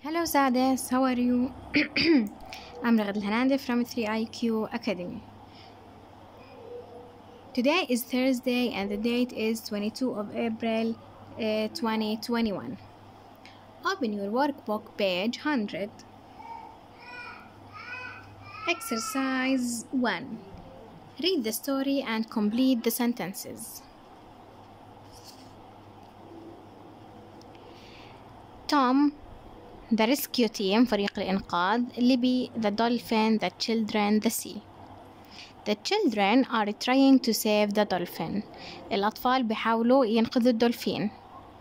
Hello Sades, how are you? I'm Raghad Alhanandeh from 3IQ Academy. Today is Thursday and the date is 22 of April 2021. Open your workbook page 100. Exercise 1. Read the story and complete the sentences. Tom, the rescue team, فريق الإنقاذ. Libby, the dolphin, the children, the sea. The children are trying to save the dolphin. الأطفال بيحاولوا ينقذوا الدولفين.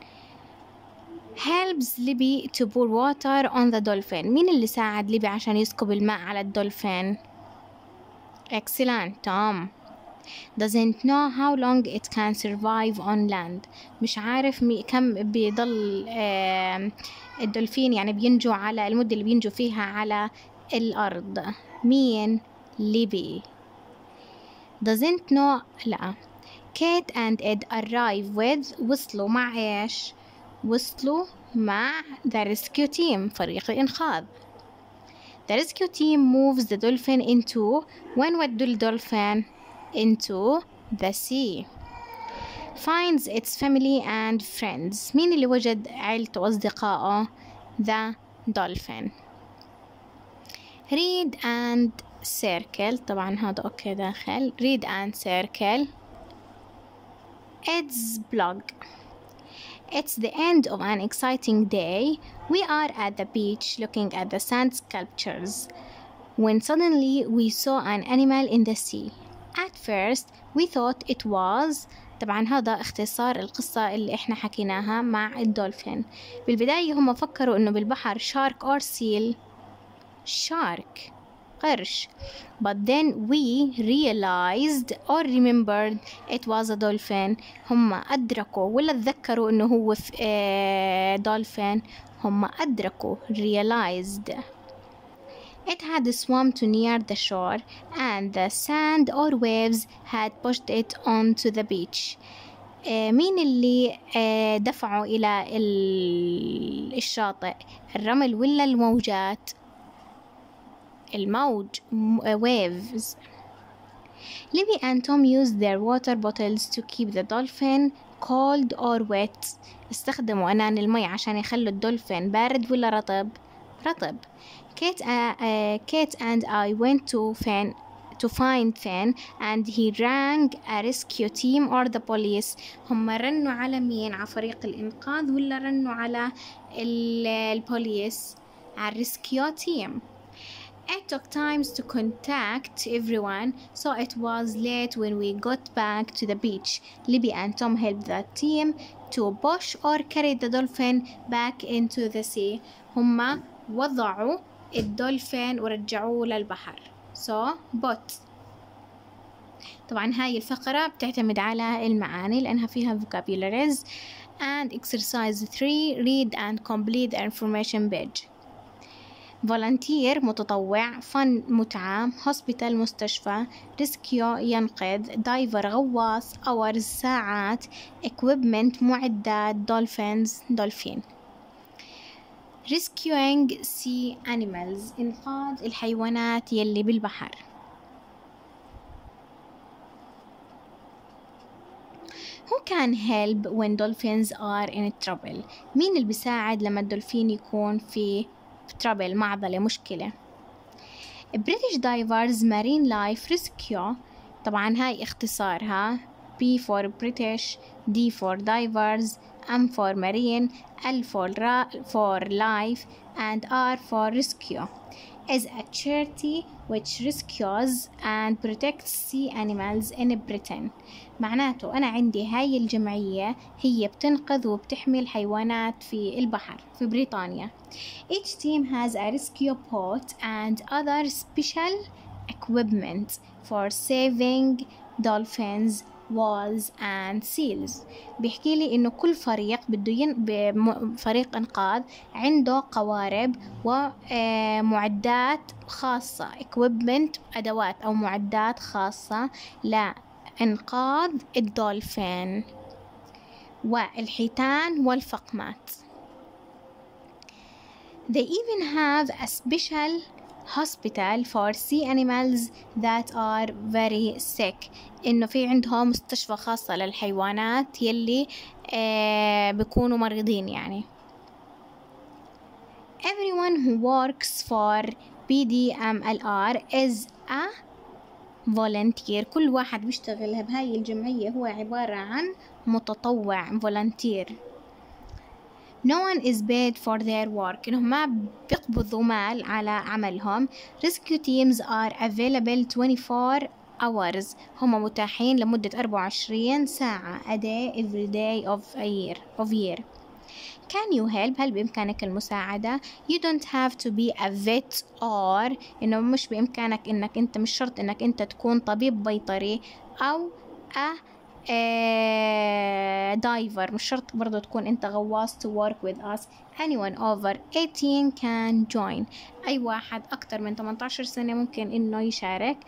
Helps Libby to pour water on the dolphin. مين اللي ساعد ليبي عشان يسكب الماء على الدولفين؟ Excellent, Tom. Doesn't know how long it can survive on land. مش عارف كم بيضل الدولفين يعني بينجو على المدة اللي بينجو فيها على الأرض. مين؟ ليبي. Doesn't know لا. Kate and Ed arrive with وصلوا مع إيش؟ وصلوا مع the rescue team فريق الإنقاذ. The rescue team moves the dolphin into when ودوا الدولفين into the sea. Finds its family and friends. مين اللي وجد عيلته وأصدقائه؟ The dolphin. Read and circle. طبعا هذا أوكي داخل. Read and circle. Ed's blog. It's the end of an exciting day. We are at the beach looking at the sand sculptures when suddenly we saw an animal in the sea. At first we thought it was طبعا هذا اختصار القصة اللي احنا حكيناها مع الدولفين. بالبداية هم فكروا انه بالبحر shark or seal. Shark قرش. But then we realized or remembered it was a dolphin. هم أدركوا ولا تذكروا إنه هو dolphin. هم أدركوا realized. It had swum to near the shore and the sand or waves had pushed it onto the beach. مين اللي دفعوا إلى الشاطئ؟ الرمل ولا الموجات؟ الموج waves. Libby and Tom used their water bottles to keep the dolphin cold or wet. استخدموا أنان المي عشان يخلوا الدولفين بارد ولا رطب؟ رطب. Kate and I went to find Finn and he rang a rescue team or the police. هم رنوا على مين؟ على فريق الإنقاذ ولا رنوا على البوليس؟ على الريسكيو team. It took time to contact everyone, so it was late when we got back to the beach. Libby and Tom helped the team to push or carry the dolphin back into the sea. هما وضعوا الدولفين ورجعوه للبحر. So, but طبعا هاي الفقرة بتعتمد على المعاني لأنها فيها vocabularies. And exercise 3, read and complete the information page. volunteer متطوع. fun متعة. hospital مستشفى. rescue ينقذ. diver غواص. hours ساعات. equipment معدات. dolphins دولفين. rescuing sea animals إنقاذ الحيوانات يلي بالبحر. Who can help when dolphins are in trouble؟ مين اللي بيساعد لما الدولفين يكون في trouble معضلة مشكلة؟ British divers marine life rescue. طبعا هاي اختصارها B for British, D for divers, M for marine, L for life, and R for rescue. Is a charity which rescues and protects sea animals in Britain. معناته أنا عندي هاي الجمعية هي بتنقذ وبتحمي الحيوانات في البحر في بريطانيا. Each team has a rescue boat and other special equipment for saving dolphins, whales and seals. بيحكي لي إنه كل فريق بده فريق إنقاذ عنده قوارب ومعدات خاصة equipment أدوات أو معدات خاصة لإنقاذ الدولفين والحيتان والفقمات. They even have a special hospital for sea animals that are very sick. إنه في عندهم مستشفى خاصة للحيوانات يلي بيكونوا مريضين يعني. Everyone who works for PDMLR is a volunteer. كل واحد بيشتغل بهاي الجمعية هو عبارة عن متطوع volunteer. No one is paid for their work. إنهم ما بيقبضوا مال على عملهم. Rescue teams are available 24 hours. هم متاحين لمدة 24 ساعة a day every day of year. Can you help؟ هل بإمكانك المساعدة؟ You don't have to be a vet or إنه مش بإمكانك إنك أنت مش شرط إنك أنت تكون طبيب بيطري أو diver. مش شرط برضو تكون أنت غواص to work with us. Anyone over 18 can join. أي واحد أكتر من 18 سنة ممكن إنه يشارك.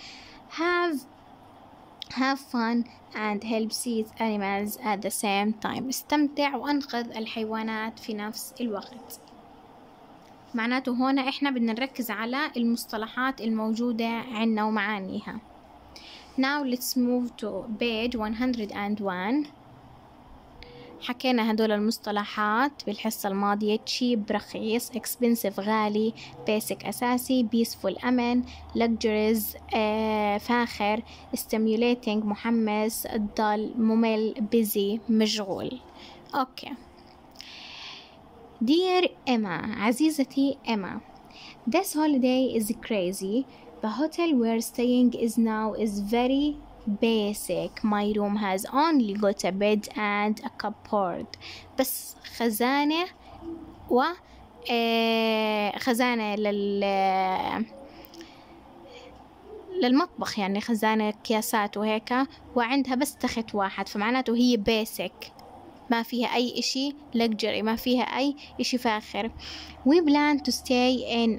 Have fun and help save animals at the same time. استمتع وأنقذ الحيوانات في نفس الوقت. معناته هون إحنا بدنا نركز على المصطلحات الموجودة عنا ومعانيها. Now let's move to page 101. حكينا هدول المصطلحات بالحصة الماضية. cheap رخيص، expensive غالي، basic أساسي، peaceful أمن، luxurious فاخر، stimulating محمس، dull ممل، busy مشغول. أوكي. Dear Emma، عزيزتي Emma، this holiday is crazy. The hotel we're staying is very basic. My room has only got a bed and a cupboard. بس خزانة خزانة للمطبخ يعني خزانة أكياسات وهيك، وعندها بس تخت واحد، فمعناته هي basic ما فيها أي إشي luxury، ما فيها أي إشي فاخر. We plan to stay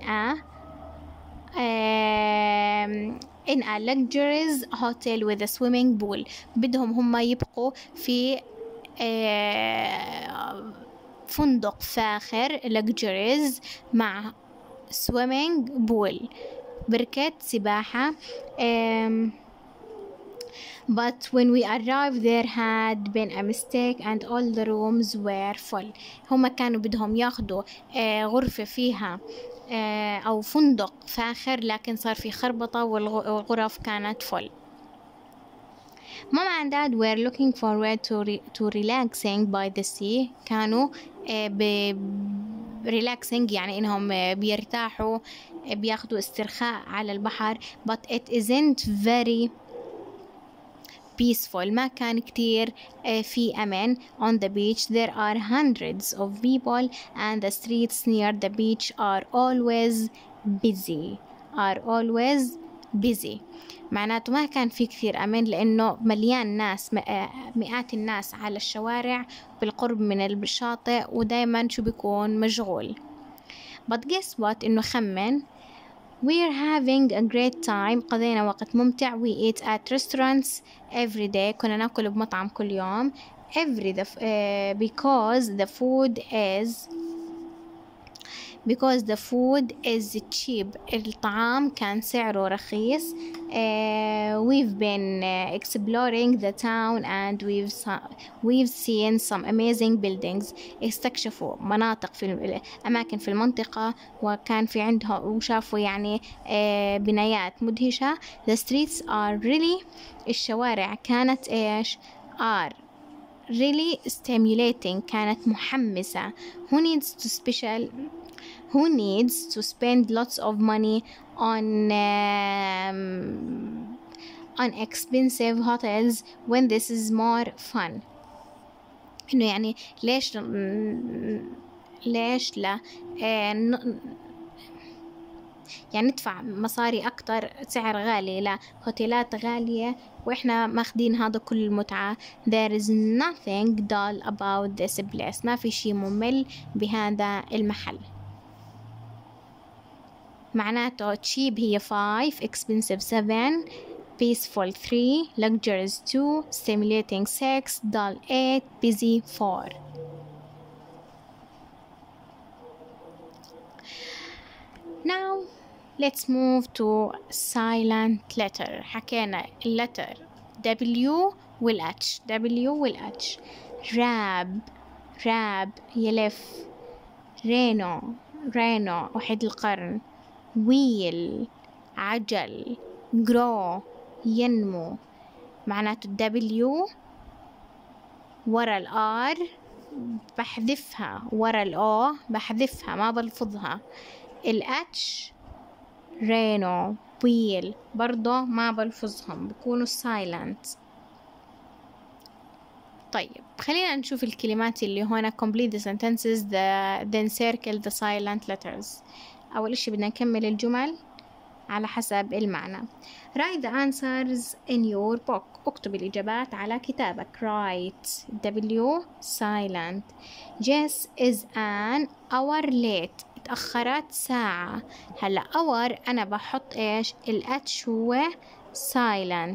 in a luxurious hotel with a swimming pool. بدهم هم يبقوا في فندق فاخر luxurious مع swimming pool بركة سباحة. But when we arrived there had been a mistake and all the rooms were full. هم كانوا بدهم ياخدوا غرفة فيها أو فندق فاخر، لكن صار في خربطة والغرف كانت full. Mom and Dad were looking forward to relaxing by the sea. كانوا relaxing يعني إنهم بيرتاحوا بياخدوا استرخاء على البحر. But it isn't very peaceful. ما كان كتير في أمان. On the beach there are hundreds of people and the streets near the beach are always busy. معناته ما كان في كثير أمان لأنه مليان ناس، مئات الناس على الشوارع بالقرب من الشاطئ، ودايما شو بيكون مشغول. But guess what؟ إنه خمن. We're having a great time. قضينا وقت ممتع. We eat at restaurants every day. كنا ناكل بمطعم كل يوم. Because the food is cheap. الطعام كان سعره رخيص. We've been exploring the town and we've seen some amazing buildings. استكشفوا مناطق في أماكن في المنطقة، وكان في عندهم وشافوا يعني بنايات مدهشة. The streets are really الشوارع كانت إيش are really stimulating كانت محمسة. Who needs to spend lots of money on expensive hotels when this is more fun. إنه يعني ليش لا يعني ندفع مصاري أكتر، سعر غالي لهوتيلات غالية وإحنا ماخدين هذا كل المتعة. There is nothing dull about this place. ما في شي ممل بهذا المحل. معناته cheap هي 5، expensive 7، peaceful 3، luxurious 2، stimulating 6، dull 8، busy 4. Now let's move to silent letter. حكينا letter W وال H. W وال H. راب يلف. رينو وحيد القرن. wheel عجل. grow ينمو. معناته W ورا الآر بحذفها، ورا الأو بحذفها ما بلفظها. الاتش رينو ويل برضه ما بلفظهم، بيكونوا silent. طيب خلينا نشوف الكلمات اللي هنا complete the sentences then circle the silent letters. أول إشي بدنا نكمل الجمل على حسب المعنى. Write the answers in your book. اكتب الإجابات على كتابك. Write W silent. Jess is an hour late. اتأخرت ساعة. هلا hour أنا بحط إيش؟ الاتش هو silent.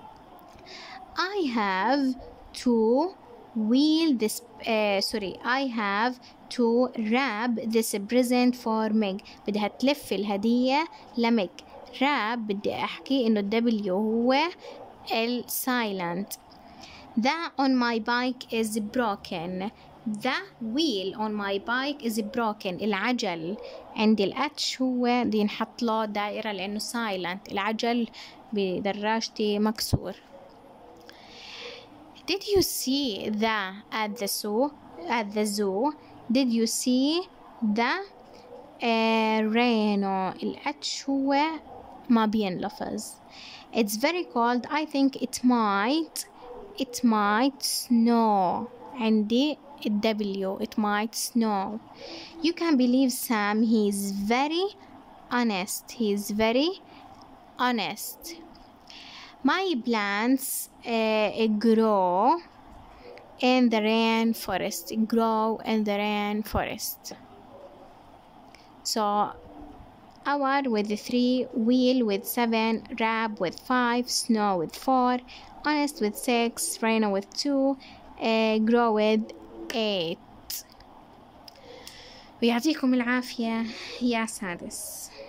I have to wheel this I have to wrap this present for Meg. بدها تلف الهدية لميك. wrap بدي أحكي إنه W هو ال silent. The on my bike is broken. The wheel on my bike is broken. العجل عندي الاتش هو بدي نحط له دائرة لأنه silent. العجل بدراجتي مكسور. Did you see the at the zoo? Did you see the rhino? الاتش هو ما بينلفظ. It's very cold. I think it might snow. عندي W. It might snow. You can believe Sam. He's very honest. My plants grow in the rainforest. So hour with 3, wheel with 7, wrap with 5, snow with 4, honest with 6, rain with 2, grow with 8. ويعطيكم العافية يا سادس.